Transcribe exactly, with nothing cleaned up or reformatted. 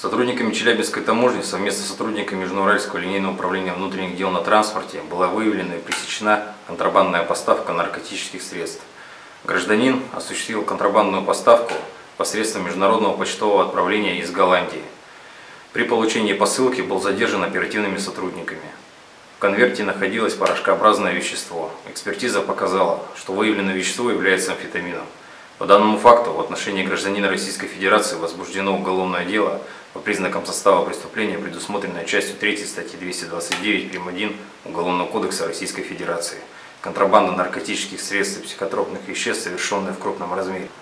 Сотрудниками Челябинской таможни совместно с сотрудниками Южноуральского линейного управления внутренних дел на транспорте была выявлена и пресечена контрабандная поставка наркотических средств. Гражданин осуществил контрабандную поставку посредством международного почтового отправления из Голландии. При получении посылки был задержан оперативными сотрудниками. В конверте находилось порошкообразное вещество. Экспертиза показала, что выявленное вещество является амфетамином. По данному факту в отношении гражданина Российской Федерации возбуждено уголовное дело по признакам состава преступления, предусмотренное частью третьей статьи двести двадцать девять прим. один Уголовного кодекса Российской Федерации. Контрабанда наркотических средств и психотропных веществ, совершенная в крупном размере.